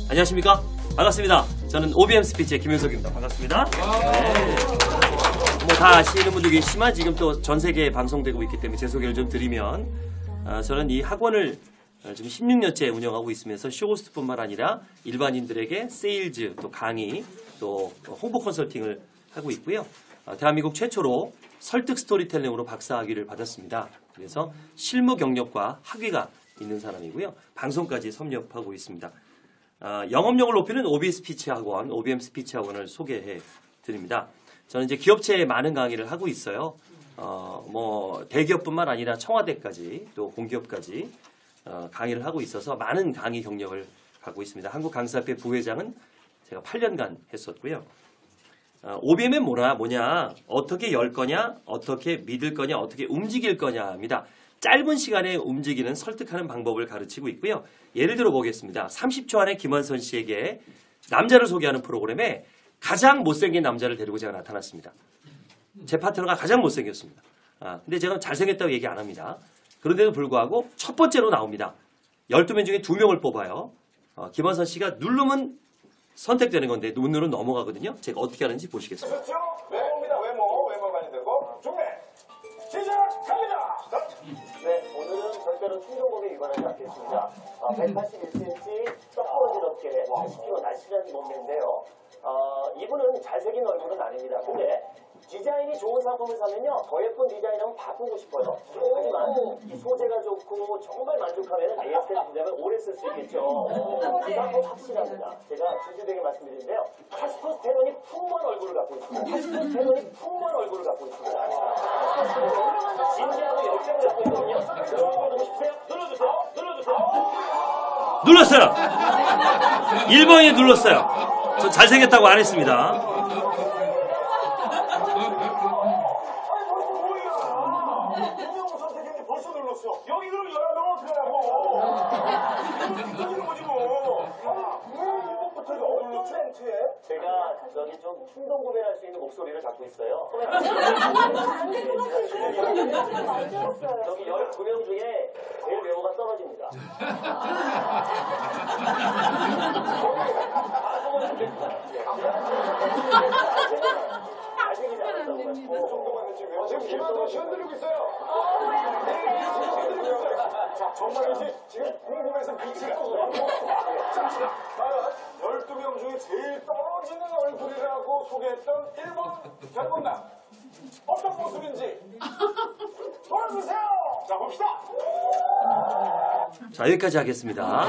안녕하십니까? 반갑습니다. 저는 OBM 스피치의 김윤석입니다. 반갑습니다. 네. 다 아시는 분들 계시지만 지금 또 전 세계에 방송되고 있기 때문에 제 소개를 좀 드리면 저는 이 학원을 지금 16년째 운영하고 있으면서 쇼호스트뿐만 아니라 일반인들에게 세일즈, 또 강의, 또 홍보 컨설팅을 하고 있고요. 대한민국 최초로 설득 스토리텔링으로 박사학위를 받았습니다. 그래서 실무 경력과 학위가 있는 사람이고요. 방송까지 섭렵하고 있습니다. 영업력을 높이는 OB 스피치 학원, OBM 스피치 학원을 소개해 드립니다. 저는 이제 기업체에 많은 강의를 하고 있어요. 대기업뿐만 아니라 청와대까지 또 공기업까지 강의를 하고 있어서 많은 강의 경력을 갖고 있습니다. 한국강사협회 부회장은 제가 8년간 했었고요. OBM은 뭐냐, 어떻게 열 거냐, 어떻게 믿을 거냐, 어떻게 움직일 거냐입니다. 짧은 시간에 움직이는 설득하는 방법을 가르치고 있고요. 예를 들어 보겠습니다. 30초 안에 김원선 씨에게 남자를 소개하는 프로그램에 가장 못생긴 남자를 데리고 제가 나타났습니다. 제 파트너가 가장 못생겼습니다. 근데 제가 잘생겼다고 얘기 안 합니다. 그런데도 불구하고 첫 번째로 나옵니다. 12명 중에 2명을 뽑아요. 김원선 씨가 누르면 선택되는 건데 눈으로 넘어가거든요. 제가 어떻게 하는지 보시겠습니다. 그렇죠? 외모입니다. 외모가 되고 준비 시작합니다. 네, 오늘은 절대로 충동범위 위반하지 않겠습니다. 181cm, 떡부러진 어깨, 80kg 날씬한 몸매인데요. 이분은 잘생긴 얼굴은 아닙니다. 근데 디자인이 좋은 상품을 사면요, 더 예쁜 디자인하면 바꾸고 싶어요. 하지만 이 소재가 좋고 정말 만족하면 AS 된다면 오래 쓸 수 있겠죠. 이 상품 확실합니다. 제가 진실되게 말씀드리는데요. 테스토스테론이 풍부한 얼굴을 갖고 있습니다. 테스토스테론이 풍부한 얼굴을 갖고 있습니다. 테스토스테론은 진지하고 열정을 갖고 있거든요. 여러분 보고 싶으세요? 눌러주세요. 눌렀어요. 1번이 눌렀어요. 저 잘생겼다고 안 했습니다. 벌써 눌렀어. 여기 그럼 열어놓으면 어떡하냐고. 이거는 거지 뭐. 이것부터 어떤 멘트에? 제가 저기 좀 충동 구매할 수 있는 목소리를 갖고 있어요. 저기 12명 중에 제일 외모가 떨어집니다. 잘생기지 않았다고 말씀. 지금 김한동 씨 흔들리고 있어요. 자, 정말 이제 지금 궁금해서 미치가 없어요. 과연 12명 중에 제일 떨어지는 얼굴이라고 소개했던 1번 별분남 어떤 모습인지 보여주세요. 자, 봅시다. 자, 여기까지 하겠습니다.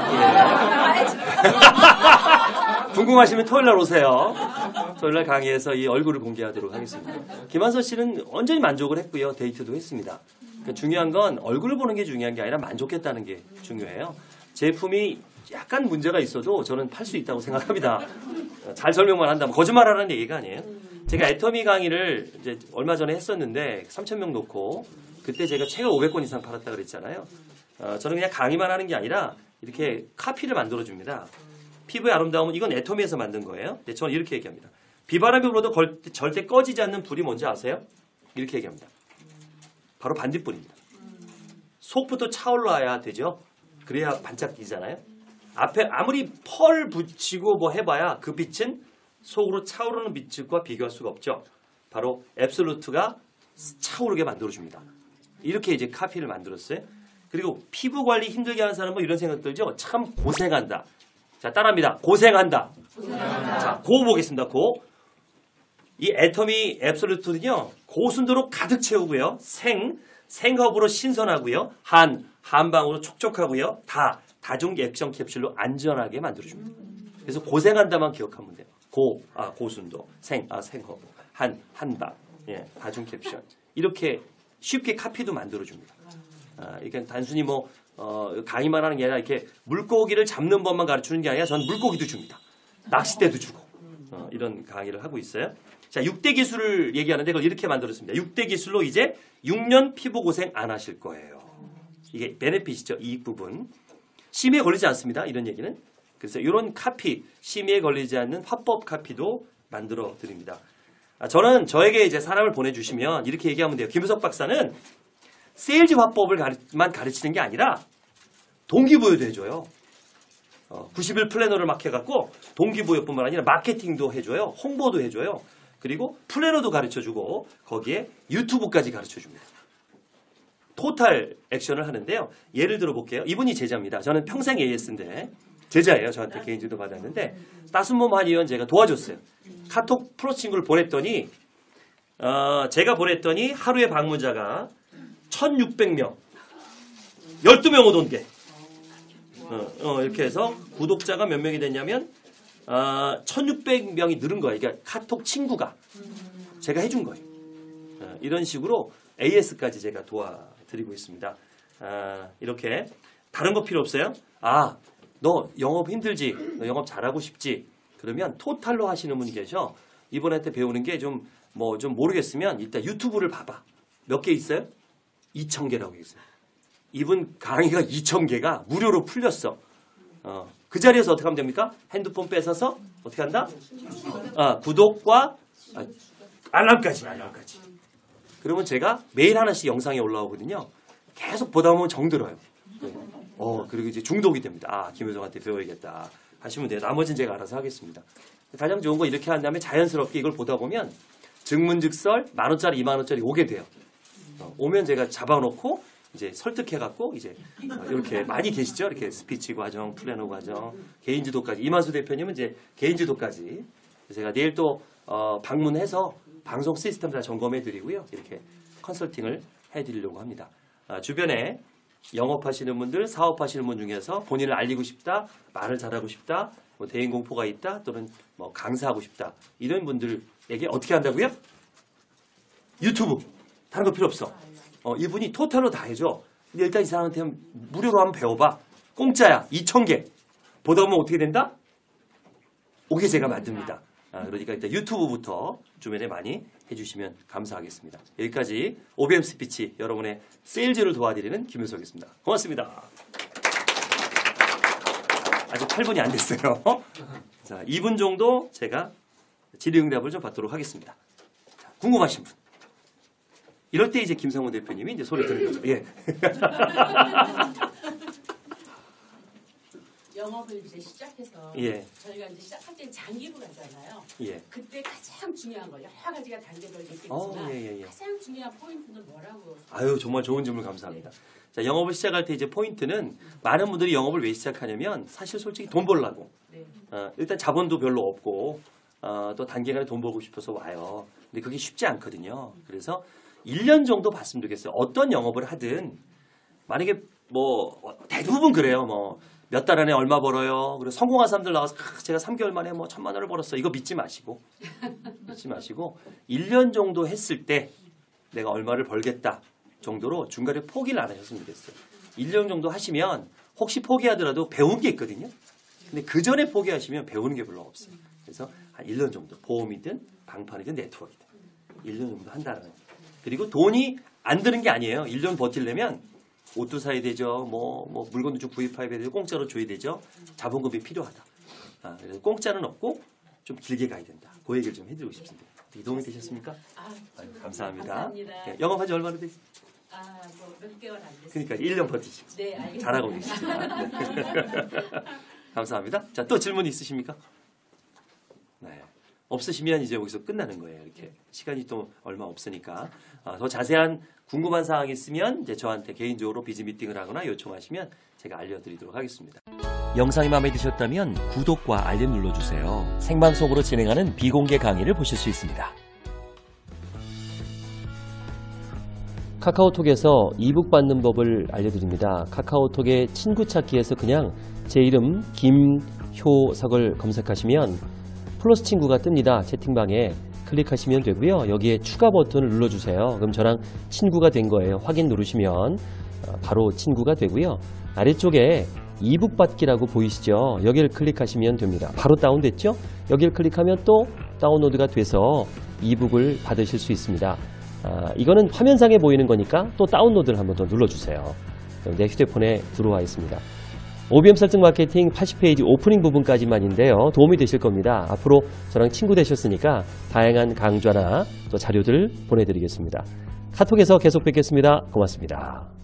예. 궁금하시면 토요일날 오세요. 토요일날 강의에서 이 얼굴을 공개하도록 하겠습니다. 김한선 씨는 완전히 만족을 했고요. 데이트도 했습니다. 그러니까 중요한 건 얼굴을 보는 게 중요한 게 아니라 만족했다는 게 중요해요. 제품이 약간 문제가 있어도 저는 팔 수 있다고 생각합니다. 잘 설명만 한다면 거짓말하라는 얘기가 아니에요. 제가 애터미 강의를 이제 얼마 전에 했었는데 3,000명 놓고 그때 제가 책을 500권 이상 팔았다 그랬잖아요. 저는 그냥 강의만 하는 게 아니라 이렇게 카피를 만들어줍니다. 피부의 아름다움은 이건 애터미에서 만든 거예요. 근데 저는 이렇게 얘기합니다. 비바람이 불어도 절대 꺼지지 않는 불이 뭔지 아세요? 이렇게 얘기합니다. 바로 반딧불입니다. 속부터 차올라야 되죠. 그래야 반짝이잖아요. 앞에 아무리 펄 붙이고 뭐 해봐야 그 빛은 속으로 차오르는 빛과 비교할 수가 없죠. 바로 앱솔루트가 차오르게 만들어줍니다. 이렇게 이제 카피를 만들었어요. 그리고 피부 관리 힘들게 하는 사람은 이런 생각 들죠. 참 고생한다. 자, 따라합니다. 고생한다. 자, 고 보겠습니다. 고. 이 애터미 앱솔루트는요, 고순도로 가득 채우고요. 생허브로 신선하고요. 한방으로 촉촉하고요. 다중 액션 캡슐로 안전하게 만들어줍니다. 그래서 고생한다만 기억하면 돼요. 고순도, 생허브, 한방, 예, 다중 캡슐. 이렇게 쉽게 카피도 만들어줍니다. 이게 단순히 강의만 하는 게 아니라 이렇게 물고기를 잡는 법만 가르치는 게 아니라 저는 물고기도 줍니다. 낚싯대도 주고 이런 강의를 하고 있어요. 자, 6대 기술을 얘기하는데 그걸 이렇게 만들었습니다. 6대 기술로 이제 6년 피부 고생 안 하실 거예요. 이게 베네핏이죠. 이익 부분. 심의에 걸리지 않습니다. 이런 얘기는. 그래서 이런 카피, 심의에 걸리지 않는 화법 카피도 만들어 드립니다. 저는 저에게 이제 사람을 보내주시면 이렇게 얘기하면 돼요. 김우석 박사는 세일즈 화법을 만 가르치는 게 아니라 동기부여도 해줘요. 90일 플래너를 막 해갖고 동기부여뿐만 아니라 마케팅도 해줘요. 홍보도 해줘요. 그리고 플래너도 가르쳐주고 거기에 유튜브까지 가르쳐줍니다. 토탈 액션을 하는데요. 예를 들어 볼게요. 이분이 제자입니다. 저는 평생 AS인데 제자예요. 저한테 개인 지도 받았는데 따순몸 한의원 제가 도와줬어요. 카톡 프로 친구를 보냈더니 제가 보냈더니 하루에 방문자가 1600명 12명 오던 게 이렇게 해서 구독자가 몇 명이 됐냐면 1600명이 늘은 거예요. 그러니까 카톡 친구가 제가 해준 거예요. 이런 식으로 AS까지 제가 도와드리고 있습니다. 이렇게 다른 거 필요 없어요? 너 영업 힘들지? 너 영업 잘하고 싶지? 그러면 토탈로 하시는 분이 계셔. 이분한테 배우는 게 좀 모르겠으면 일단 유튜브를 봐봐. 몇 개 있어요? 2000개라고 있어요. 이분 강의가 2000개가 무료로 풀렸어. 그 자리에서 어떻게 하면 됩니까? 핸드폰 뺏어서 어떻게 한다? 구독과 알람까지. 그러면 제가 매일 하나씩 영상이 올라오거든요. 계속 보다 보면 정들어요. 그리고 이제 중독이 됩니다. 김효정한테 배워야겠다 하시면 돼요. 나머지는 제가 알아서 하겠습니다. 가장 좋은 거 이렇게 한 다음에 자연스럽게 이걸 보다 보면 증문즉설 10,000원짜리 20,000원짜리 오게 돼요. 오면 제가 잡아놓고 이제 설득해갖고 이제 이렇게 많이 계시죠? 이렇게 스피치 과정, 플래너 과정, 개인지도까지. 이만수 대표님은 이제 개인지도까지. 제가 내일 또 방문해서 방송 시스템 다 점검해드리고요. 이렇게 컨설팅을 해드리려고 합니다. 주변에 영업하시는 분들, 사업하시는 분 중에서 본인을 알리고 싶다, 말을 잘하고 싶다, 뭐 대인 공포가 있다, 또는 뭐 강사하고 싶다 이런 분들에게 어떻게 한다고요? 유튜브. 다른 거 필요 없어. 이분이 토탈로 다 해줘. 근데 일단 이 사람한테 무료로 한번 배워봐. 공짜야. 2000개. 보다 보면 어떻게 된다? 오게 제가 만듭니다. 그러니까 일단 유튜브부터 주변에 많이 해주시면 감사하겠습니다. 여기까지 OBM 스피치 여러분의 세일즈를 도와드리는 김효석이었습니다. 고맙습니다. 아직 8분이 안 됐어요. 자, 2분 정도 제가 질의응답을 좀 받도록 하겠습니다. 자, 궁금하신 분. 이럴 때 이제 김성훈 대표님이 이제 소리 듣는 거죠. 예. 영업을 이제 시작해서 예. 저희가 이제 시작할 때 장기로 가잖아요. 예. 그때 가장 중요한 거 여러 가지가 단계별로 있겠지만 예. 가장 중요한 포인트는 뭐라고? 정말 좋은 질문 감사합니다. 자, 영업을 시작할 때 이제 포인트는 많은 분들이 영업을 왜 시작하냐면 사실 솔직히 돈 벌려고. 네. 일단 자본도 별로 없고 또 단기간에 돈 벌고 싶어서 와요. 근데 그게 쉽지 않거든요. 그래서 1년 정도 봤으면 좋겠어요. 어떤 영업을 하든 만약에 뭐 대부분 그래요. 뭐 몇 달 안에 얼마 벌어요. 그리고 성공한 사람들 나와서 제가 3개월 만에 뭐 1,000만 원을 벌었어. 이거 믿지 마시고 1년 정도 했을 때 내가 얼마를 벌겠다 정도로 중간에 포기를 안 하셨으면 좋겠어요. 1년 정도 하시면 혹시 포기하더라도 배운 게 있거든요. 근데 그 전에 포기하시면 배우는 게 별로 없어요. 그래서 한 1년 정도 보험이든 방판이든 네트워크이든 1년 정도 한다는 거예요. 그리고 돈이 안 드는 게 아니에요. 1년 버틸려면 옷도 사야 되죠. 뭐 물건도 좀 구입해야 되죠. 공짜로 줘야 되죠. 자본금이 필요하다. 그래서 공짜는 없고 좀 길게 가야 된다. 그 얘기를 좀 해드리고 싶습니다. 도움이 되셨습니까? 감사합니다. 감사합니다. 네, 영업한 지 얼마나 됐어요? 몇 개월 안 됐어요. 그러니까 1년 버티시고. 네, 알겠습니다. 잘하고 계십니다. 네. 감사합니다. 자, 또 질문 있으십니까? 네. 없으시면 이제 여기서 끝나는 거예요. 이렇게 시간이 또 얼마 없으니까 더 자세한 궁금한 사항이 있으면 이제 저한테 개인적으로 비즈 미팅을 하거나 요청하시면 제가 알려드리도록 하겠습니다. 영상이 마음에 드셨다면 구독과 알림 눌러주세요. 생방송으로 진행하는 비공개 강의를 보실 수 있습니다. 카카오톡에서 이북 받는 법을 알려드립니다. 카카오톡의 친구 찾기에서 그냥 제 이름 김효석을 검색하시면 플러스 친구가 뜹니다. 채팅방에 클릭하시면 되고요. 여기에 추가 버튼을 눌러주세요. 그럼 저랑 친구가 된 거예요. 확인 누르시면 바로 친구가 되고요. 아래쪽에 이북 받기라고 보이시죠? 여기를 클릭하시면 됩니다. 바로 다운됐죠? 여기를 클릭하면 또 다운로드가 돼서 이북을 받으실 수 있습니다. 이거는 화면상에 보이는 거니까 또 다운로드를 한번 더 눌러주세요. 내 휴대폰에 들어와 있습니다. OBM 설정 마케팅 80페이지 오프닝 부분까지만인데요. 도움이 되실 겁니다. 앞으로 저랑 친구 되셨으니까 다양한 강좌나 또 자료들 보내드리겠습니다. 카톡에서 계속 뵙겠습니다. 고맙습니다.